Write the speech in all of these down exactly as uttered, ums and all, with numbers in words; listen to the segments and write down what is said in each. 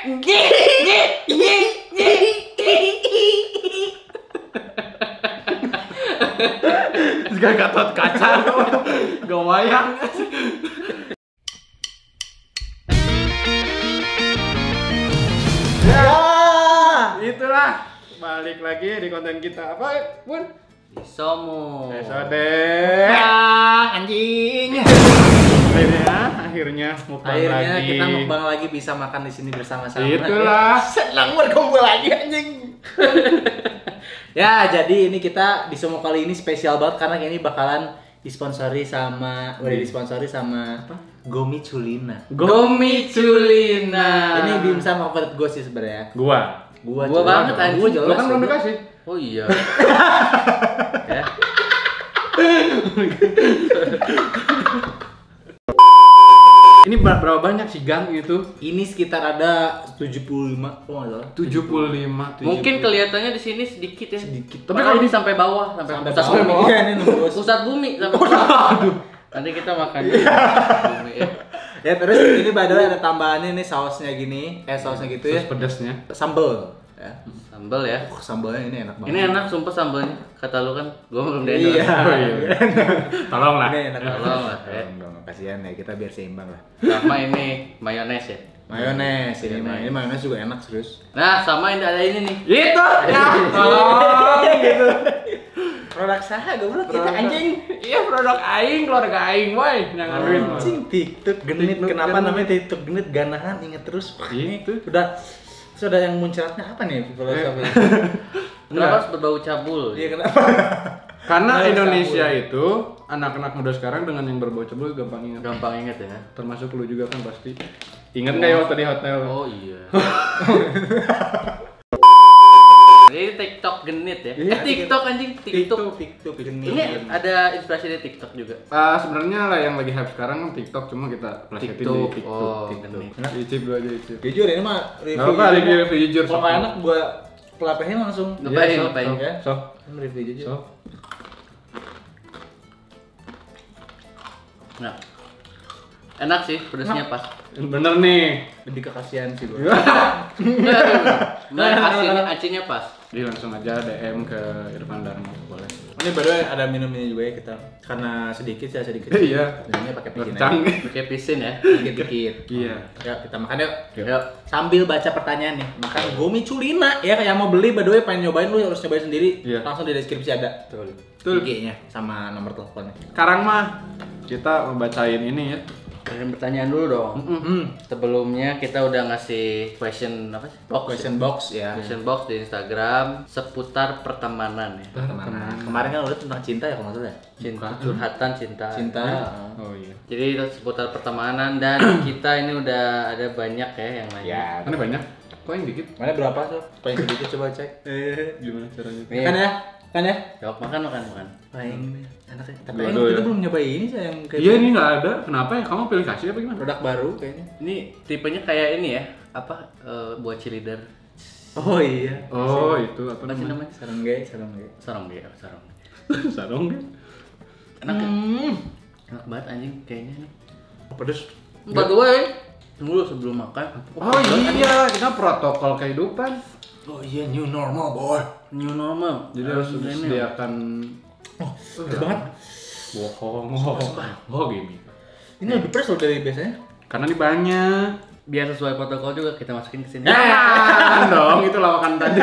Gak gatot kaca, gak wayang. Ya, itulah balik lagi di konten kita apa, Bun? Isomu. Episode anjing. Akhirnya, akhirnya mukbang Akhirnya lagi. kita mukbang lagi bisa makan di sini bersama-sama. Itulah. Senang berkumpul lagi anjing. Ya, jadi ini kita di Isomu kali ini spesial banget karena ini bakalan disponsori sama udah disponsori sama apa? Gomi Culina. Gomi Culina. Ini dimsum favorit gue sih sebenarnya. Gua. Gua, Gua banget, anjing. Gua jelas. Lo kan belum ya. dikasih. Oh iya. Ya. Ini berapa banyak sih gang itu? Ini sekitar ada tujuh puluh lima, oh enggak salah. tujuh puluh lima. Mungkin kelihatannya di sini sedikit ya. Sedikit. Tapi kalau ini sampai bawah, sampai, Sampai pusat bawah. bumi. Iya, ini nembus. Pusat bumi sampai bawah. Aduh. Nanti kita makan di pusat bumi ya. Ya terus ini by the way ada tambahannya nih sausnya gini, kayak sausnya gitu ya. Saus pedasnya. Sambal. Ya. Sambal ya. Oh, sambalnya ini enak banget. Ini enak sumpah sambalnya. Kata lu kan, gua belum dendol. Iya. Oh, iya. Tolonglah. Ini enak banget. Tolong lah, ya. Tolong dong, kasihan ya kita biar seimbang lah. Sama ini mayones ya. Mayones ini mah, ini mayones juga enak serius. Nah, sama ini ada ini nih. Itu. Ya. Tolong gitu. Produk saha goblok kita Produk- anjing. Iya, produk aing, keluarga aing, boy. Yang ngaduin. Anjing TikTok genit. TikTok Kenapa genit. namanya TikTok genit? Ganahan inget terus. Wah, ini Itu. udah sudah yang muncratnya apa nih filosofi? Kenapa harus berbau cabul? Iya kenapa? Karena Harus Indonesia cabul. itu anak-anak muda sekarang dengan yang berbau cabul gampang ingat. Gampang inget ya. Termasuk lu juga kan pasti. Ingat nggak ya waktu di hotel? Oh iya. Ini TikTok genit ya. Iya, Eh TikTok anjing, TikTok. TikTok genit. Ini ada inspirasi dari TikTok juga. Ah, sebenarnya lah yang lagi hype sekarang kan TikTok, cuma kita plesetin di TikTok. TikTok. Oh, TikTok. genit. Icip dulu aja icip. Jujur ini mah Nggak apa-apa, review review jujur. Kalau nggak enak gua pelapehin langsung. Ngapain, Iya, sok, ngapain? sok, Ya. Sok, Kan review jujur. sok. Nah. Enak sih, pedasnya pas. Bener nih. Lebih ke kasihan sih gua. Nah, asinnya acinnya pas. Jadi langsung aja D M ke Irfan Dharma boleh. Ini by the way ada minumnya juga ya kita. Karena sedikit ya sedikit. Iya. Minumnya pakai pisin aja. Canggih. Pakai pisin ya. Dikit-dikit. Iya. Ya kita makan yuk. Yuk. Yuk. Sambil baca pertanyaan nih. Makan Gomi Culina ya kayak mau beli by the way pengen nyobain lu harus nyobain sendiri. Iya. Langsung di deskripsi ada. Betul. Betul. I G-nya sama nomor teleponnya. Sekarang mah kita membacain ini ya. Kirim pertanyaan dulu dong. Hmm. Sebelumnya kita udah ngasih question apa sih? Box. Question box ya. Question box di Instagram seputar pertemanan ya. Kemana? Kemarin kan udah tentang cinta ya kalau nggak salah ya. Cinta, curhatan cinta. Cinta. Oh iya. Jadi itu seputar pertemanan dan kita ini udah ada banyak ya yang nanya. Ya. Kan banyak. Kok yang dikit? Mana berapa tuh? Paling sedikit coba cek. Eh, gimana caranya? Nih, Kan ya? Kan ya? jawab makan makan makan. Paling enak ya. Tapi Dua enak, dulu kita ya. belum nyobain ini saya yang kayak Iya, ini nggak ada. Kenapa ya? Kamu pilih kasih apa gimana? produk baru kayaknya. Ini tipenya kayak ini ya, apa eh, buat cheerleader. Oh iya. Oh, itu apa Apa sih namanya? namanya? Sarung gay, sarung gay. Sarong dia, sarong. Sarung kan? Enak kan? Hmm. Enak banget anjing kayaknya nih. Pedes. By the way, tunggu dulu sebelum makan. Oh iya, kita protokol kehidupan. Oh iya new normal boy. New normal. Jadi harus ini. disediakan. Oh, pedes banget. Bohong, bohong, bohong gini. Ini lebih pedes loh dari biasanya. Karena ini banyak. Biar sesuai protokol juga kita masukin ke sini. Jangan dong, itu lawakan tadi.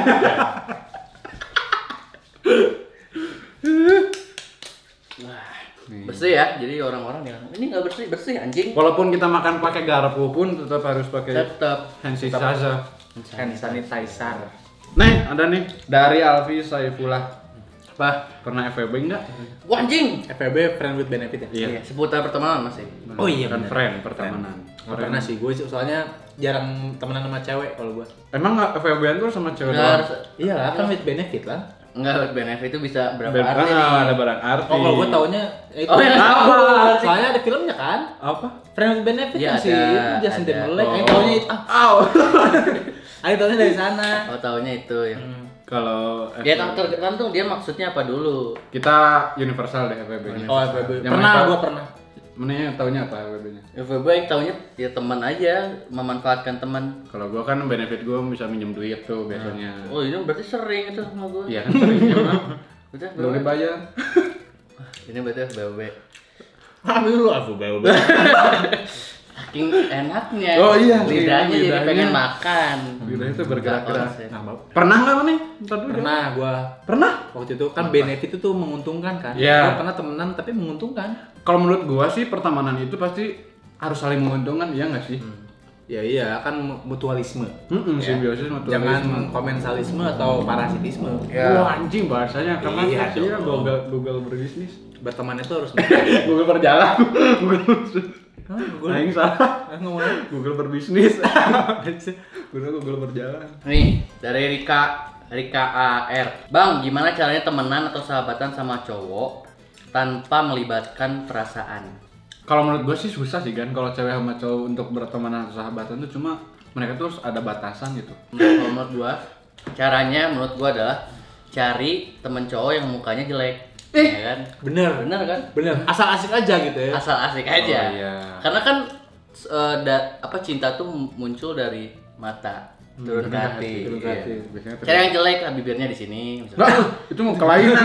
Wah, bersih ya. Jadi orang-orang yang ini nggak bersih, bersih anjing. Walaupun kita makan pakai garpu pun tetap harus pakai Tetap. hand sanitizer. Hand sanitizer. Nih, ada nih dari Alfi Saifullah. Apa? Pernah F W B enggak? Wah anjing. F W B friend with benefit ya? Iya, seputar pertemanan masih. Oh iya, kan bener. friend pertemanan. Nggak pernah sih, gue soalnya jarang temenan sama cewek kalau gue. Emang nggak F W B-an tuh sama cewek Nggak doang? harus. Iya lah, kan with benefit lah. Enggak, benefit itu bisa berapa Ben- arti ah, nih? ada barang arti. Oh kalau gue taunya ya itu. Oh, yang apa? apa? Soalnya ada filmnya kan? Apa? Friend with benefit Iya, kan sih, ada, itu Justin ada. Timberlake. Ayo Oh. taunya itu. Ah, Aw. ayo taunya dari sana. Oh, taunya itu ya. Hmm. Kalau Dia F W B, tergantung dia maksudnya apa dulu. kita universal deh F W B. Oh F W B. Yang Pernah, mereka- gue pernah. Mana yang taunya apa F W B-nya? F W B yang taunya ya teman aja, memanfaatkan teman. Kalau gua kan benefit gua bisa minjem duit tuh biasanya. Oh ini berarti sering itu sama gue. Iya kan seringnya mah. Udah Belum dibayar. Ini berarti F W B. Ambil lu aku bawa. Saking enaknya. Oh iya, Lidahnya jadi lidahnya. pengen makan. Lidah itu bergerak-gerak. Konsep. Nah, Bab. Pernah nggak nih? Ntar dulu. Pernah gua Pernah? waktu itu kan benefit itu menguntungkan kan. Iya. Gua pernah temenan tapi menguntungkan. Kalau menurut gua sih pertemanan itu pasti harus saling menguntungkan, iya nggak sih? Ya iya kan mutualisme. Hmm, Ya. simbiosis mutualisme. Jangan komensalisme atau parasitisme. Ya. Wah anjing bahasanya karena Iya, iya, dong. Google Google berbisnis. Berteman itu harus Google berjalan. Google Hah, Google. Aing salah. Ah, ngomongnya. Google berbisnis. Google Google berjalan. Nih, dari Rika Rika A R. Bang, gimana caranya temenan atau sahabatan sama cowok tanpa melibatkan perasaan? Kalau menurut gue sih susah sih kan kalau cewek sama cowok untuk berteman atau sahabatan tuh cuma mereka tuh harus ada batasan gitu. Nah, kalau menurut gua, caranya menurut gua adalah cari temen cowok yang mukanya jelek. Eh, ya kan? Bener. Bener kan? Bener. Asal asik aja gitu ya. Asal asik aja. Oh, iya. Karena kan eh, da- apa cinta tuh muncul dari mata turun ke hati. Turun ke Iya. hati. Biasanya Cari yang jelek, ah, bibirnya di sini. misalnya. Nah, itu mau kelainan.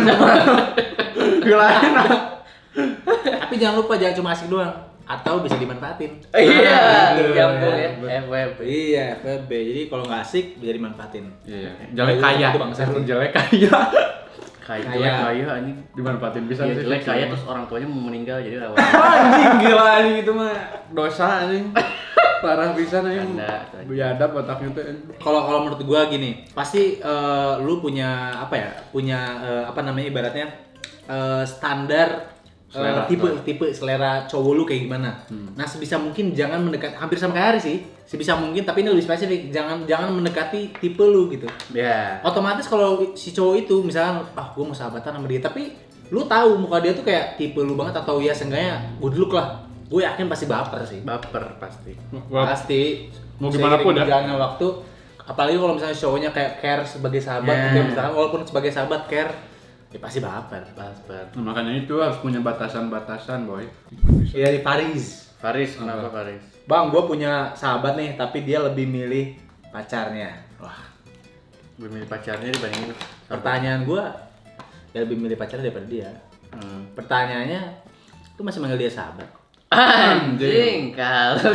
Kelainan. Tapi jangan lupa jangan cuma asik doang atau bisa dimanfaatin. Iya, Betul, nyambung ya. ya. F W B. Iya, F W B. Jadi kalau nggak asik bisa dimanfaatin. Iya, jelek kaya. Itu bangsa. Jelek kaya. Kayak Kaya. jelek kaya anjing. Dimanfaatin bisa Iya, sih. jelek kaya terus orang tuanya mau meninggal jadi rawan. anjing gila anjing itu mah dosa anjing. Parah bisa anjing. Anda. Biadab otaknya tuh. Kalau kalau menurut gua gini, pasti eh, lu punya apa ya? Punya eh, apa namanya ibaratnya eh, standar eh, Selera. tipe tipe selera cowok lu kayak gimana. Nah, sebisa mungkin jangan mendekat hampir sama kayak Ari sih. Sebisa mungkin tapi ini lebih spesifik, jangan jangan mendekati tipe lu gitu. Ya. Otomatis kalau si cowok itu misalkan ah gua mau sahabatan sama dia tapi lu tahu muka dia tuh kayak tipe lu banget atau ya seenggaknya good look lah. Gue yakin pasti baper sih. Baper pasti. Wah, Pasti. mau gimana pun ya. Jalannya waktu apalagi kalau misalnya cowoknya kayak care sebagai sahabat Yeah. gitu ya, misalkan walaupun sebagai sahabat care ya pasti baper. Baper. nah, makanya itu harus punya batasan-batasan, boy. Iya di Paris. Faris, kenapa Faris? Bang, gue punya sahabat nih tapi dia lebih milih pacarnya. Wah, Gue milih pacarnya dibandingin pertanyaan gue dia lebih milih pacarnya daripada dia. Hmm. Pertanyaannya, lu masih manggil dia sahabat? Anjing, kalau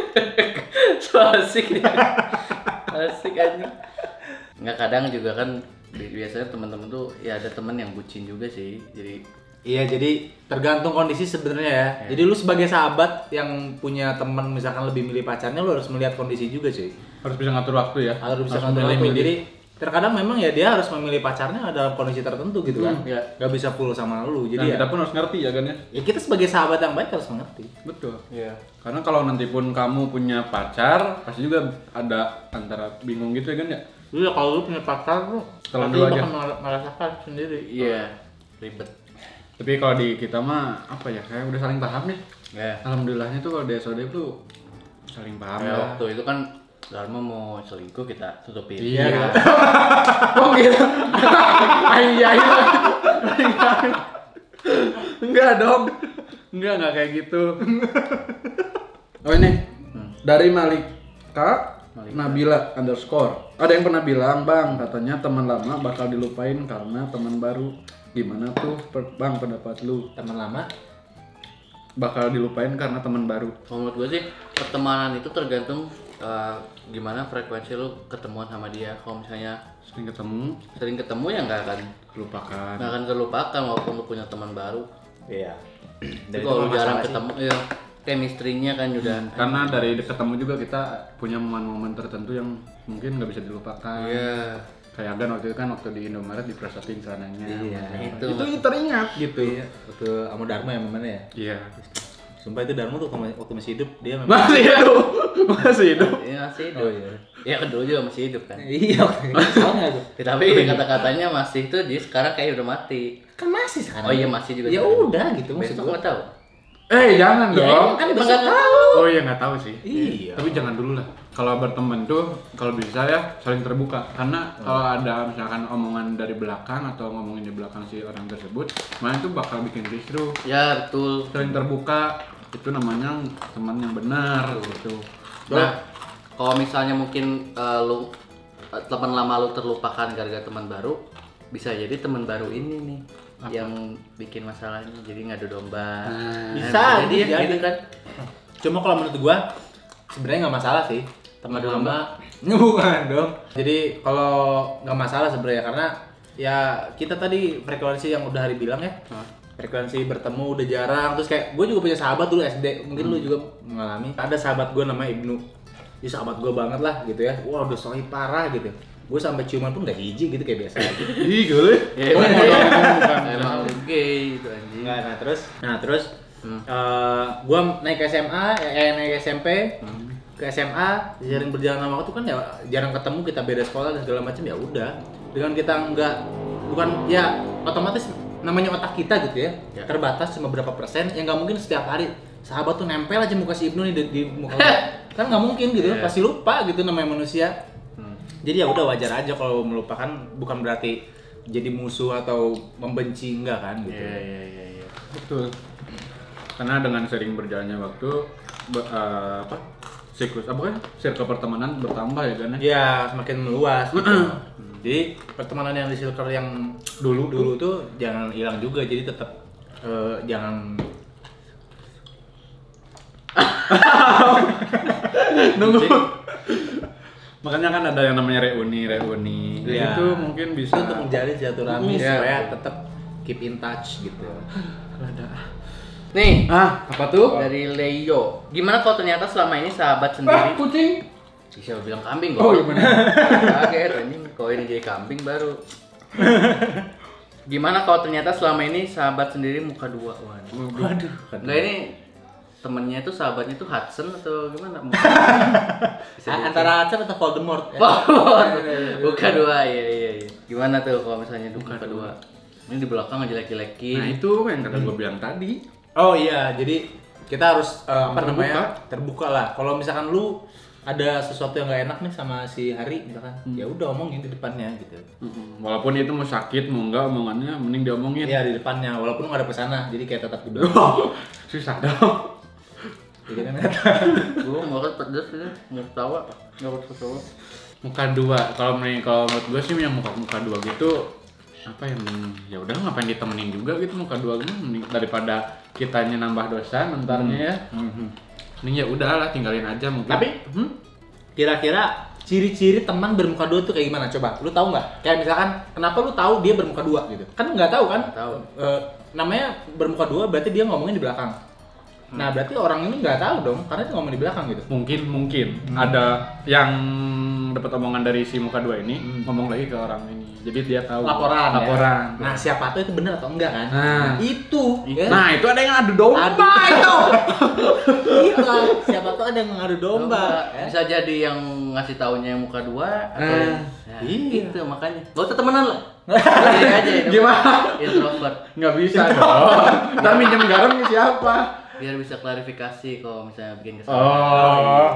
so asik dia. Asik anjing. Enggak, kadang juga kan bi- biasanya teman-teman tuh ya ada teman yang bucin juga sih. Jadi Iya, jadi tergantung kondisi sebenarnya ya. Ya. Jadi lu sebagai sahabat yang punya teman misalkan lebih milih pacarnya, lu harus melihat kondisi juga cuy. Harus bisa ngatur waktu ya. Harus bisa Harus ngatur waktu. milih-milih. Jadi terkadang memang ya dia harus memilih pacarnya dalam kondisi tertentu gitu kan. Hmm, ya. Gak bisa full sama lu. Dan Jadi ya, kita pun harus ngerti ya kan ya. ya kita sebagai sahabat yang baik harus mengerti. Betul. Iya. Karena kalau nanti pun kamu punya pacar, pasti juga ada antara bingung gitu ya kan ya. Lu ya kalau lu punya pacar lu Telan pasti dulu lu aja. bakal mer- merasakan sendiri. Iya. Ribet. Tapi kalau di kita mah apa ya, kayak udah saling paham nih. Ya. Alhamdulillahnya tuh kalau di S O D tuh saling paham Ya, ya. waktu itu kan Dharma mau selingkuh kita tutupin. Iya. Oh gitu. Iya iya. Enggak dong. Enggak enggak kayak gitu. Oh ini dari Malika Malika. Nabila underscore. Ada yang pernah bilang, Bang, katanya teman lama bakal dilupain karena teman baru. Gimana tuh, per- Bang, pendapat lu? Teman lama Bakal dilupain karena teman baru. Kalau menurut gue sih pertemanan itu tergantung eh, gimana frekuensi lu ketemuan sama dia. Kalau misalnya Sering ketemu, sering ketemu ya nggak akan lupakan. nggak akan terlupakan walaupun lu punya teman baru. iya. Tapi kalau lu jarang ketemu ya chemistry-nya kan udah Karena dari ketemu juga kita punya momen-momen tertentu yang mungkin nggak bisa dilupakan. iya. Kayak Agan waktu itu kan waktu di Indomaret diprosotin celananya. Iya, itu. Itu teringat gitu. Iya, waktu sama Dharma yang mana ya? Iya. Sumpah itu Dharma tuh waktu masih hidup dia memang Masih hidup. Masih hidup. Iya masih hidup. Oh iya. Ya kan dulu juga masih hidup kan. Iya, salah nggak tuh? Ya, tapi kata-katanya masih tuh dia sekarang kayak udah mati. Kan masih sekarang. Oh iya masih juga. Ya sekarang. udah gitu maksud Besok gua. nggak tahu. Eh jangan Ya, dong. kan Emang besok nggak tahu. Oh iya nggak tahu sih. Iya. Tapi jangan dulu lah. Kalau berteman tuh kalau bisa ya saling terbuka. Karena kalau ada misalkan omongan dari belakang atau ngomongin di belakang si orang tersebut, malah itu bakal bikin kisruh. Ya betul. Saling terbuka. itu namanya teman yang benar gitu. Nah, kalau misalnya mungkin uh, lu uh, teman lama lu terlupakan gara-gara teman baru, bisa jadi teman baru ini nih apa? Yang bikin masalahnya, jadi ngadu domba. Nah, bisa jadi ya gitu kan. Cuma kalau menurut gua sebenarnya nggak masalah sih teman lama. Bukan dong. Jadi kalau nggak masalah sebenarnya karena ya kita tadi frekuensi yang udah Hari bilang ya. Hmm. Frekuensi bertemu udah jarang, terus kayak gue juga punya sahabat dulu S D, mungkin hmm. lu juga mengalami. Ada sahabat gue namanya Ibnu, dia sahabat gue banget lah gitu ya. Wah udah soalnya parah gitu. Gue sampai ciuman pun gak hiji gitu kayak biasa aja. Ih gue, emang gay itu anjing. Nggak, nah terus, nah terus, hmm. uh, gue naik ke S M A, eh naik ke S M P, hmm. ke S M A, jarang berjalan waktu kan ya jarang ketemu, kita beda sekolah dan segala macam ya udah. Dengan kita nggak, bukan ya otomatis namanya otak kita gitu ya, ya. Terbatas cuma berapa persen yang nggak mungkin setiap hari sahabat tuh nempel aja muka si Ibnu nih di, di muka kan nggak mungkin gitu yeah. Pasti lupa gitu namanya manusia. hmm. Jadi ya udah wajar aja kalau melupakan, bukan berarti jadi musuh atau membenci, enggak kan gitu. Iya iya iya ya. Betul, karena dengan sering berjalannya waktu be, uh, apa siklus apa kan circle pertemanan bertambah ya kan ya, semakin meluas gitu. Jadi pertemanan yang di circle yang dulu dulu tuh jangan hilang juga, jadi tetap uh, jangan nunggu. Makanya kan ada yang namanya reuni reuni ya. Itu mungkin bisa itu untuk menjalin silaturahmi ya. Supaya tetap keep in touch gitu. Ada nih ah apa tuh dari Leo, gimana kalau ternyata selama ini sahabat sendiri? Ah, kucing. Siapa bilang kambing kok? Oh gimana? Kaget anjing, kalau ini jadi kambing baru. Gimana kalau ternyata selama ini sahabat sendiri muka dua? Waduh. Waduh. Enggak, ini temennya itu sahabatnya itu Hudson atau gimana? Antara Hudson atau Voldemort. Voldemort. Muka dua, iya iya iya. Gimana tuh kalau misalnya muka dua? Ini di belakang ngejelek-jelekin. Nah itu yang kata gue bilang tadi. Oh iya, jadi kita harus uh, apa terbuka. namanya terbuka lah. Kalau misalkan lu ada sesuatu yang nggak enak nih sama si Hari misalkan, hmm. ya udah omongin di depannya gitu. Hmm. Walaupun itu mau sakit mau enggak omongannya mending diomongin. Iya di depannya, walaupun nggak ada pesanah, jadi kayak tetap di belakang. Oh, susah dong. Jadi kan gue mau kan pedes ini nggak ketawa, nggak ketawa. Muka dua, kalau menurut kalau menurut gue sih yang muka muka dua gitu apa yang ya udah ngapain ditemenin juga gitu muka dua gitu mending daripada kitanya nambah dosa mentarnya ya. Hmm. Ini ya udahlah tinggalin aja mungkin. Tapi hmm, kira-kira ciri-ciri teman bermuka dua tuh kayak gimana? Coba, lu tahu nggak? Kayak misalkan, kenapa lu tahu dia bermuka dua gitu? Kan nggak tahu kan? Tahu. E, namanya bermuka dua berarti dia ngomongin di belakang. Hmm. Nah berarti orang ini nggak tahu dong, karena dia ngomong di belakang gitu. Mungkin mungkin hmm. ada yang dapat omongan dari si muka dua ini hmm. ngomong lagi ke orang ini. Jadi dia tahu laporan. Laporan. Ya? Nah siapa tahu itu benar atau enggak kan? Nah, itu. Ya? Nah itu ada yang adu domba itu. Iya. Siapa tahu ada yang ngadu domba. Ya? Bisa jadi yang ngasih taunya yang muka dua atau eh, ya, iya. gitu makanya. Gak usah temenan lah. Jadi aja ya. Gimana? Introvert. Nggak bisa dong. Ntar minjem garam ke siapa? Biar bisa klarifikasi kalau misalnya bikin kesalahan. Oh.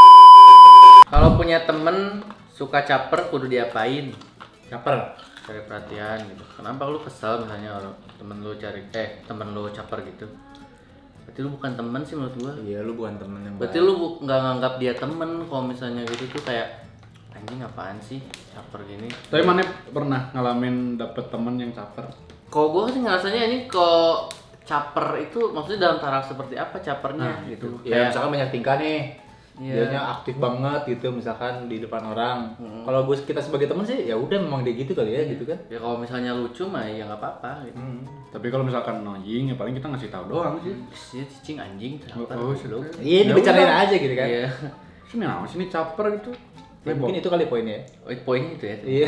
Kalau punya temen suka caper kudu diapain? Caper. Cari perhatian gitu. Kenapa lu kesel misalnya orang temen lu cari eh temen lu caper gitu? Berarti lu bukan temen sih menurut gua. Iya, lu bukan temen yang Berarti baik. lu nggak nganggap dia temen kalau misalnya gitu tuh kayak anjing apaan sih caper gini. Tapi mana pernah ngalamin dapet temen yang caper? Kalau gua sih ngerasanya ini kok caper itu maksudnya dalam taraf seperti apa capernya Nah, gitu. Ya, misalkan banyak tingkah nih. Iya. Dianya aktif banget gitu misalkan di depan orang. Hmm. Kalau gue kita sebagai teman sih ya udah memang dia gitu kali ya gitu kan. Ya kalau misalnya lucu mah ya nggak apa-apa gitu. Hmm. Tapi kalau misalkan annoying ya paling kita ngasih tahu doang sih. Dia cicing anjing caper. Oh, goblok. Iya, Ya dibicarain udah. aja gitu kan. Iya. Sini apa sini caper gitu. Ya, mungkin itu kali poinnya. Oh, poinnya itu ya. Iya.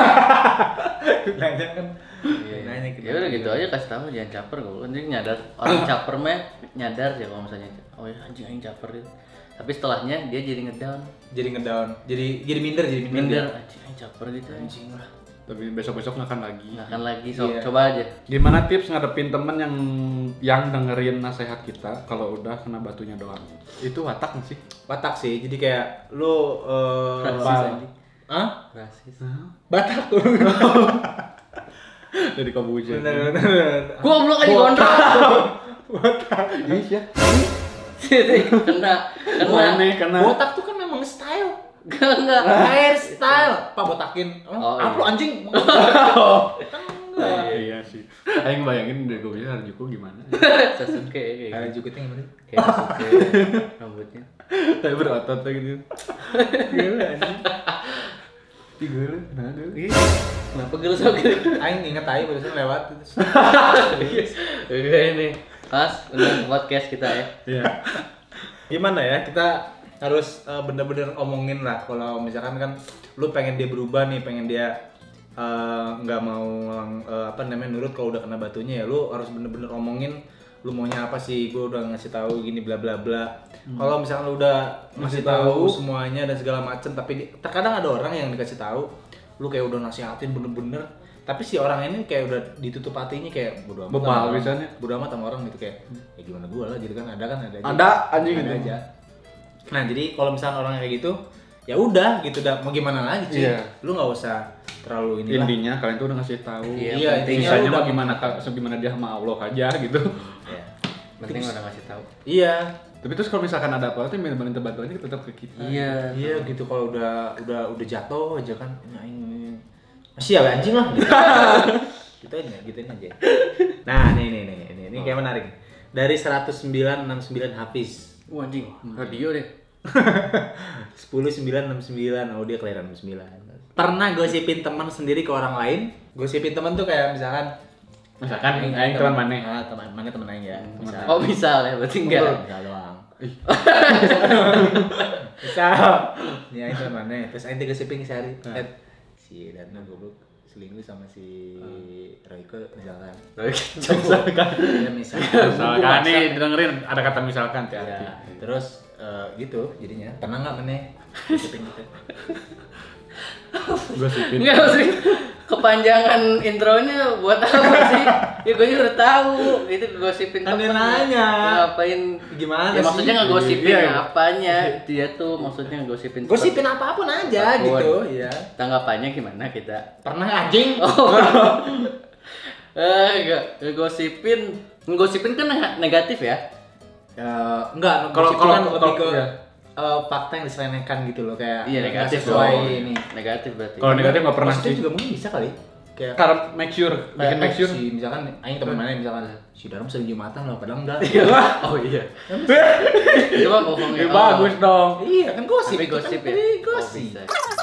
Nanya kan. Iya. Nanya Ya udah gitu aja kasih tahu jangan caper gue. Kan dia nyadar orang caper mah nyadar sih kalau misalnya oh ya anjing anjing caper gitu. Tapi setelahnya dia jadi ngedown. Jadi ngedown. Jadi jadi minder, jadi minder. Minder anjing anjing caper gitu Anjing lah. Tapi besok-besok nggak akan lagi. nggak akan lagi so, Iya. coba aja. Gimana tips ngadepin temen yang yang dengerin nasihat kita kalau udah kena batunya doang? Itu watak nggak sih? Batak sih. Jadi kayak lu eh Rasis apa- anjing. Hah? Rasis. Batak. Dari Kamboja. Bener bener. Goblok aja kontrak. Batak. Iya. kena kena Aneh kena. Botak tuh kan memang style. enggak enggak Hairstyle. Pak botakin. Oh, Oh, apa iya. lu anjing? Ah, iya sih. Aing bayangin dari gue bilang Harajuku gimana. Sasuke kayak Ada gitu. juga yang gimana? Kayak Sasuke rambutnya. Kayak berotot kayak gitu. Gila anjing. Tiga lu, nah dulu. Kenapa gelus gitu? Aing inget aja barusan lewat. Oke ini. Pas udah podcast kita ya. Iya. Gimana ya? Kita harus uh, bener-bener omongin lah kalau misalkan kan lu pengen dia berubah nih, pengen dia uh, nggak mau uh, apa namanya nurut kalau udah kena batunya ya lu harus bener-bener omongin lu maunya apa sih, gue udah ngasih tahu gini bla bla bla. Hmm. Kalau misalkan lu udah ngasih tahu semuanya dan segala macem, tapi di, terkadang ada orang yang dikasih tahu lu kayak udah nasihatin bener-bener, tapi si orang ini kayak udah ditutup hatinya kayak bodo amat Bebal sama orang, misalnya. bodo amat sama orang gitu kayak ya gimana gua lah gitu kan, ada kan ada aja. Ada anjing ada gitu. aja. Nah jadi kalau misalnya orang kayak gitu ya udah gitu dah, mau gimana lagi sih. Iya. Lu nggak usah terlalu inilah. Intinya kalian tuh udah ngasih tahu. Iya, Iya, penting intinya Sisanya udah mah gimana gimana dia sama Allah aja gitu. Ya. penting udah ngasih tahu. Iya. Tapi terus kalau misalkan ada apa-apa tuh minta bantuannya tetap ke kita. Iya. Iya gitu, kalau udah udah udah jatuh aja kan ini masih ya anjing lah gitu. Gitu aja, gituin aja. Nah, nih nih nih ini ini kayak menarik. Dari seratus sembilan enam sembilan Hafiz. Wah anjing, radio deh. sepuluh sembilan enam sembilan, oh dia kelahiran enam sembilan. Pernah gosipin teman sendiri ke orang lain? Gosipin teman tuh kayak misalkan Misalkan aing teman mana? Ah, teman mana teman aing ya. Misal. Oh misal ya, berarti enggak. Misal doang. Misal. Nih aing teman mana? Terus aing digosipin sehari. Eh, si Dana goblok selingkuh sama si Royko misalkan. Misalkan. Ya misalkan. Misalkan nih dengerin ada kata misalkan Ya, hati-hati. terus eh, gitu jadinya. Pernah nggak mana gosipin gitu? Gosipin. Enggak sih. Kepanjangan intronya buat apa sih? Ya gue juga udah tahu. Itu gosipin Kan dia temen. nanya. Ngapain Gimana ya sih? maksudnya ngegosipin Iya, iya. apanya? Dia tuh maksudnya ngegosipin Gosipin seperti- apapun aja apapun. gitu, ya. Tanggapannya gimana kita? Pernah anjing? Oh. Eh, enggak, ngegosipin. Ngegosipin kan neg- negatif ya? Ya, enggak, Kalau- gosip kalau- kan lebih kalau- ke iya. eh, fakta yang diselewengkan gitu loh, kayak Iya, nggak negatif sesuai dong. ini. Negatif berarti. Kalau negatif nggak pernah Positif sih. juga mungkin bisa kali. Kayak Karena make sure, bikin kayak, make sure. si misalkan aing teman mana misalkan si Daram sering jumatan loh, padahal enggak. Oh iya. Coba bohongnya. Eh, bagus dong. Iya, kan gosip. Tapi itu gosip kan ya. tadi Oh, Gosip. bisa.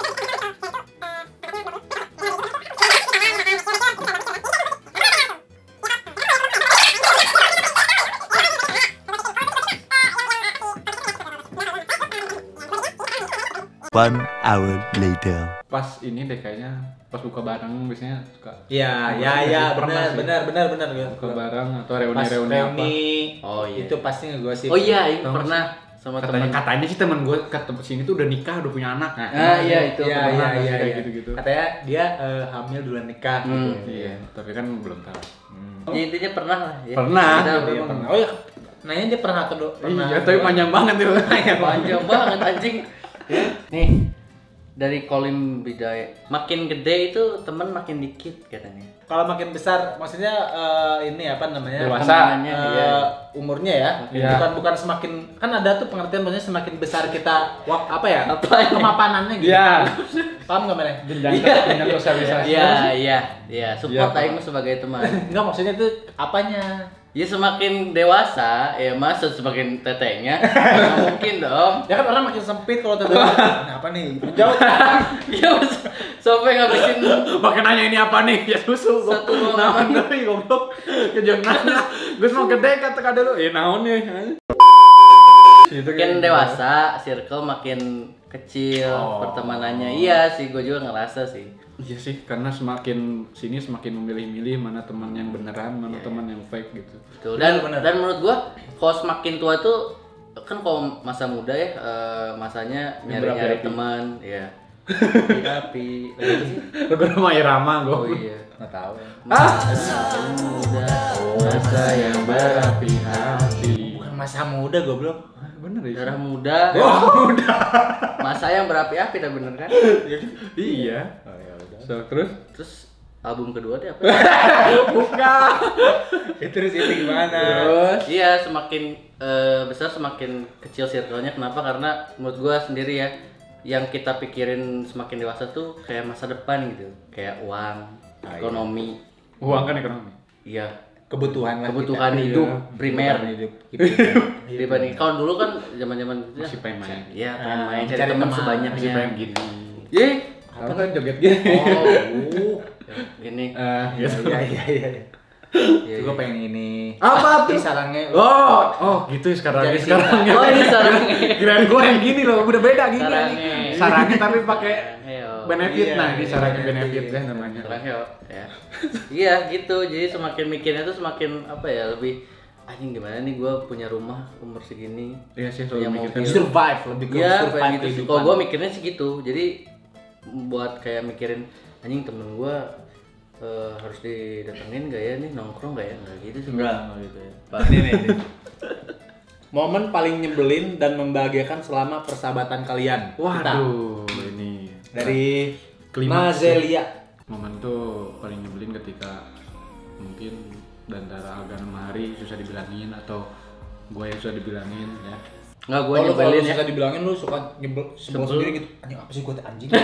One hour later. Pas ini deh kayaknya pas buka bareng biasanya suka Iya, ya, Pernah ya, sih, pernah benar, sih. benar, benar, benar. buka bareng atau Pas reuni-reuni apa. reuni, Oh, iya. itu pasti ngegosip. Oh iya, ini Tahu pernah sama Katanya teman. katanya sih teman gue ke tempat sini tuh udah nikah, udah punya anak. Nah, Ah, iya itu. Iya, pernah iya, nggak sih iya, kayak iya. gitu-gitu? Katanya dia eh, hamil duluan nikah Hmm. gitu. Iya, tapi kan belum tahu. Ya, intinya pernah lah ya. Pernah. Kita Iya, memang pernah. Oh iya, nanya dia pernah atau do- pernah? Iya, tapi panjang banget tuh. panjang banget anjing. Nih, dari Kolim Bidaya, makin gede itu temen makin dikit katanya. Kalau makin besar, maksudnya eh, ini apa namanya? Dewasa. Temenannya, Eh, iya. umurnya ya, Iya. bukan bukan semakin, kan ada tuh pengertian maksudnya semakin besar kita wak, apa ya? Apa ya? Kemapanannya gitu. Iya. Paham nggak mana? Jenjang jenjang sosialisasi. Iya, iya, iya. Support Iya, aing mah sebagai teman. Enggak, maksudnya itu apanya? Ya semakin dewasa, ya masa semakin tetenya. Nggak mungkin dong. Ya kan orang makin sempit kalau tuh. Nah, apa nih? Menjauh. Iya, mas- sampai ngabisin Pakai nanya ini apa nih? Ya susu. Satu ruangan. Naon deui goblok. Kejeng nanya. Geus mau gede kata ka dulu. Eh naon nih? Itu makin kayak- dewasa, circle makin kecil, Oh. pertemanannya. Iya sih, gue juga ngerasa sih. Iya sih, karena semakin sini semakin memilih-milih mana teman yang beneran, mana teman yang fake gitu. Tuh, dan Benar, benar. dan menurut gua kalau semakin tua tuh kan kalau masa muda ya eh, masanya nyari-nyari berapi-api. teman, ya. Api-api. Apa sih? Lagu nama Irama Oh gue. iya. Enggak tahu. Masa muda. Masa yang berapi-api. Bukan masa muda goblok. Ah, bener ya? Darah muda. Oh, udah. Masa yang berapi-api dah bener kan? Iya. Oh ya udah. So, terus Terus album kedua deh apa? Bukan. Terus itu gimana? Terus Iya, semakin eh, besar semakin kecil circle-nya. Kenapa? Karena menurut gua sendiri ya, yang kita pikirin semakin dewasa tuh kayak masa depan gitu, kayak uang, Ah, ekonomi. uang kan ekonomi. Iya, Kebutuhan lah kebutuhan kita. hidup Iya. primer. Kebutuhan hidup. Dibanding kalau dulu kan zaman-zaman itu Masih pengen main. Iya, pengen Ah, main, cari cari teman teman. sebanyaknya. Masih pengen gini. Ye, Apa kan joget gini? oh, gini. Eh, gitu. Iya iya iya. Iya, Gue iya. pengen ini. Apa tuh? Ini sarangnya. Oh, oh gitu sekarang Jadi sekarang. Oh, ini sarangnya. Kirain gue yang gini loh, udah beda gini. Sarangnya. Sarangnya tapi pakai Sarangnya, yo. benefit. Iya, Nah, ini iya, sarangnya benefit. benefit ya namanya. Sarangnya, yo. Ya. Iya gitu, jadi semakin mikirnya tuh semakin apa ya, lebih anjing gimana nih gue punya rumah umur segini. Iya sih Punya selalu mikirkan. mobil. Survive lebih ke Iya, survive kayak gitu sih. kehidupan. Kalau gue mikirnya sih gitu. Jadi buat kayak mikirin anjing temen gue eh, harus didatengin gak ya nih, nongkrong gak ya, nggak gitu sih. Enggak, enggak gitu ya. Ini nih. nih. Momen paling nyebelin dan membahagiakan selama persahabatan kalian. Kita. Waduh, ini Dari Klimaks. Mazelia. momen tuh paling nyebelin ketika mungkin antara Agan sama Hari susah dibilangin atau gue yang susah dibilangin ya. Nggak, gue Oh, lu kalau nyebelin lu ya. suka dibilangin lu suka nyebel sebel Sebel. sendiri gitu. Anjing apa sih gua teh anjing.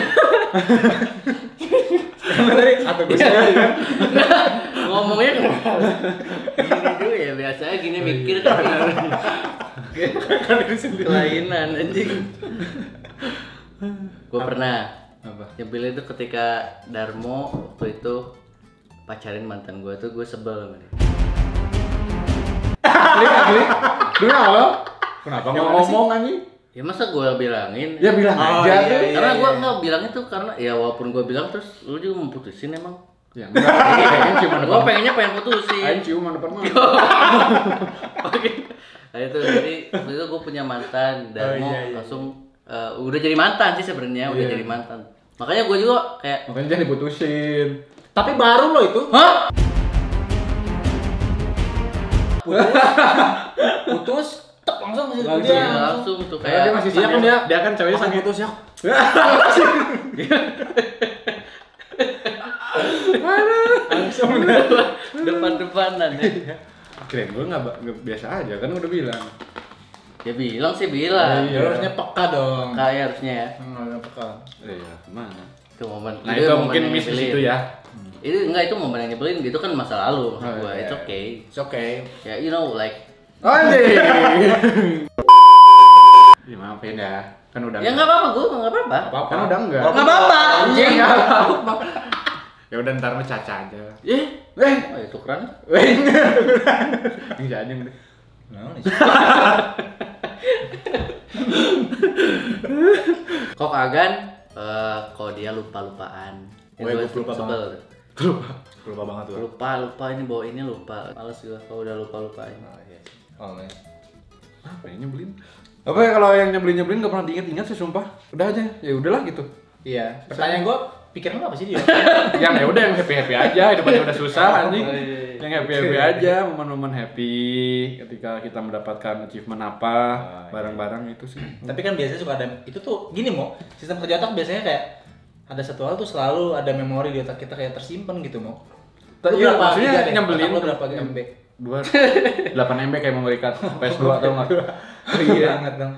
Karena tadi kata gue sendiri kan. Ngomongnya kenapa? Gini dulu ya, biasanya gini mikir kan. Kelainan anjing. Gue pernah Apa? nyebelin itu ketika Darmo waktu itu pacarin mantan gue tuh, gue sebel sama dia. Asli, asli. Dulu lo? Kenapa nggak ngomong anjing? Ya masa gue bilangin? Ya bilang Oh, aja. iya, tuh. iya. Karena gue nggak bilang itu karena ya walaupun gue bilang terus lu juga mau putusin emang. Ya enggak. Pengen ciuman Gue depan. pengennya pengen putusin. Ayo ciuman depan mah. Oke. Nah itu jadi waktu itu gue punya mantan dan Oh, mau iya, iya, langsung eh, udah jadi mantan sih sebenarnya, udah Iya. jadi mantan. Makanya gue juga kayak Makanya jangan diputusin. Tapi baru lo itu. hah? Putus. Putus. Tek langsung ke situ Langsung. dia. Iya, langsung tuh Karena kayak dia masih Iya sange. kan dia. Dia kan ceweknya Langsung sange. putus ya. Langsung. depan-depanan ya. Kirain gue nggak ba- nggak biasa aja kan udah bilang. Ya bilang sih bilang. Iya. Ya harusnya peka dong. Kayak harusnya ya. Hmm, harusnya peka. Iya, mana? Itu momen. Nah itu momen mungkin yang miss di nyebelin. situ ya. Itu enggak, itu momen yang nyebelin gitu kan, masa lalu maksud Oh, gua. iya. It's okay. It's okay. Ya you know like Anjing. Ya maafin ya. Kan udah. ya enggak apa-apa, gua enggak apa-apa. Apa-apa. Kan udah enggak. Enggak apa-apa. Anjing. Nggak apa-apa. Ya udah ntar mah caca aja. Eh, Eh, oh, itu keren. weh. Enggak aja deh. Nah, nih. Kok Agan eh kok dia lupa-lupaan. Yang Wah, gua gua lupa sebel. Lupa. Lupa banget tuh. Lupa, lupa ini bawa ini lupa. Males gua kalau udah lupa-lupain. Oh, iya. Oh, men. Apa yang nyebelin? Apa ya kalau yang nyebelin-nyebelin enggak pernah diingat-ingat sih sumpah. Udah aja. Ya udahlah gitu. Iya. Pertanyaan gua, pikiran lu apa sih dia? Yang ya udah yang happy-happy aja, hidupnya udah susah anjing. Oh, iya, iya. Yang happy-happy aja, momen-momen happy ketika kita mendapatkan achievement apa Ah, iya. bareng-bareng itu sih. Tapi kan biasanya suka ada itu tuh gini Mo, sistem kerja otak biasanya kayak ada satu hal tuh selalu ada memori di otak kita kayak tersimpan gitu Mo. Lu Iya, berapa maksudnya giga deh? nyebelin. Otak lu berapa M B? Dua, delapan M B kayak memory card P S dua tau nggak? Iya banget dong.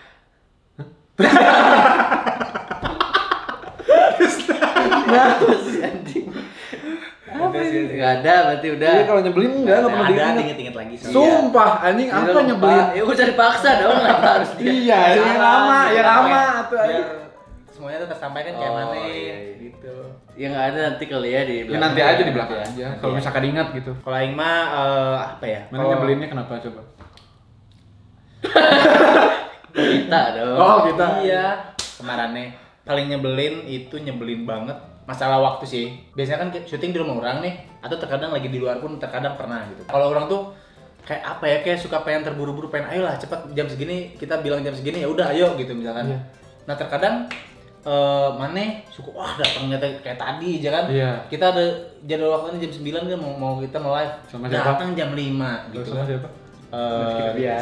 Apa sih anjing? Apa sih? Enggak ada, berarti udah. Iya kalau nyebelin enggak, nggak pernah Ada diingat. inget-inget lagi sih. Sumpah, anjing Iya, apa lupa. nyebelin? Ya udah dipaksa dong, kenapa harus dia? Iya, yang Saran, lama, ya biar lama apa tuh ya? anjing. Biar semuanya tuh tersampaikan kayak Oh, mana iya, iya. gitu. Ya nggak ada nanti kali ya di Ya belakang. nanti aja di belakang Nanti aja. ya. Kalau Nanti misalkan ingat gitu. Kalau aing mah eh, apa ya? Mana Kalau- nyebelinnya kenapa coba? Kita dong. Oh, kita. Iya. Kemarin nih paling nyebelin itu nyebelin banget masalah waktu sih. Biasanya kan syuting di rumah orang nih, atau terkadang lagi di luar pun terkadang pernah gitu. Kalau orang tuh kayak apa ya, kayak suka pengen terburu-buru, pengen ayolah cepat jam segini kita bilang jam segini ya udah ayo gitu misalkan. Iya. Nah terkadang eh mana suka wah datangnya teh kayak tadi aja kan. Iya. Kita ada jadwal waktunya jam sembilan kan mau mau kita mau live. Sama siapa? Datang jam lima gitu. Sama siapa? Eh ya.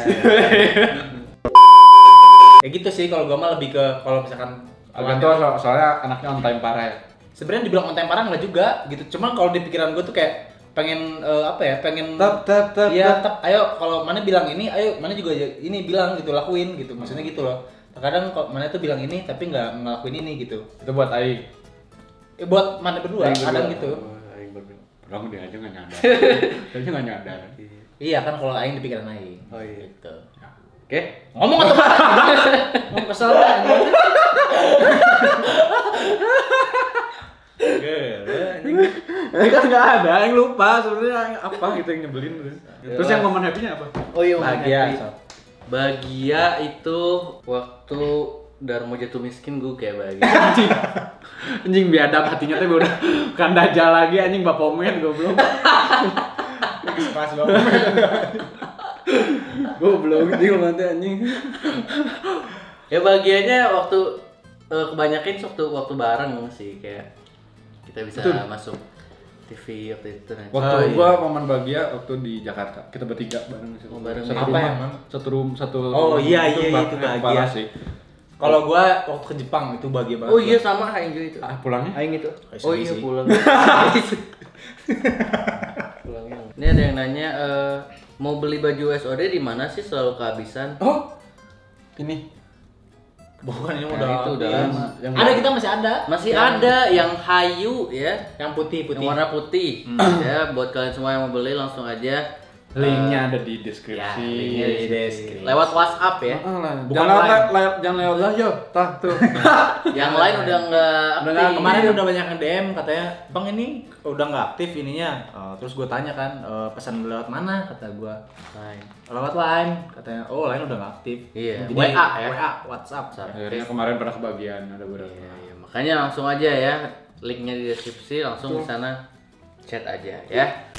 Ya gitu sih kalau gua mah lebih ke kalau misalkan Agak tuh so- soalnya anaknya on time parah ya. sebenarnya dibilang on time parah nggak juga gitu. Cuman kalau di pikiran gue tuh kayak pengen uh, apa ya pengen Tap tap tap. ya tetap ayo kalau mana bilang ini ayo mana juga ini bilang gitu lakuin gitu maksudnya gitu loh. Terkadang kalau mana tuh bilang ini tapi nggak ngelakuin ini gitu. Itu buat aing. Eh, buat mana berdua Aing kadang berdua. gitu. Oh, aing berdua. Orang dia aja nggak nyadar. Dia aja nggak nyadar. Iya kan kalau aing di pikiran aing. Oh iya. Gitu. Oke. Ngomong atau ngomong kesel kan? Ini kan nggak ada, yang lupa sebenarnya apa gitu yang nyebelin. Terus yang momen happy-nya apa? Oh iya, Bahagia. happy. Sob. Bahagia itu waktu Darmo jatuh miskin gue kayak bahagia. Anjing. Anjing biadab hatinya teh udah kan dajal lagi anjing bapomen goblok. Pas banget. Goblok dia nanti anjing. Ya bahagianya waktu eh, kebanyakan waktu waktu bareng sih kayak kita bisa Betul. masuk T V waktu itu. Nah. Waktu Oh, iya. gua momen bahagia waktu di Jakarta. Kita bertiga bareng satu, Oh, bareng. satu Apa rumah. emang? Satu room, satu Oh, iya, iya, bah- itu eh, bahagia. parah sih. Kalau gua waktu ke Jepang itu bahagia banget. Oh iya sama Aing juga itu. Ah, pulangnya? Aing itu. Kayak Oh sedih iya sih. pulang. Pulangnya. Ini ada yang nanya eh, mau beli baju S O D di mana sih selalu kehabisan? Oh. Ini. Bukan ini Nah, udah itu udah habis. lama. Yang Ada kita masih ada. Masih Yang- ada yang hayu ya, yang putih putih. yang warna putih. Ya buat kalian semua yang mau beli langsung aja. Linknya ada di Ya, deskripsi. linknya di Di deskripsi. deskripsi. Lewat WhatsApp ya. Ah, lah. Bukan Jangan lewat, line. lewat, jangan lewat lah yo, tah tuh. Yang lain udah nggak Udah aktif. nggak, Kemarin udah banyak yang D M katanya, "Bang ini udah nggak aktif ininya." Eh, terus gue tanya kan, "Eh, pesan lewat mana?" kata gue. Lain. Lewat Line katanya. "Oh, Line udah nggak aktif." Iya, Jadi, W A ya. W A, WhatsApp. Akhirnya kemarin pernah kebagian ada beberapa. Iya, iya. Makanya langsung aja ya, linknya di deskripsi, langsung di sana chat aja ya.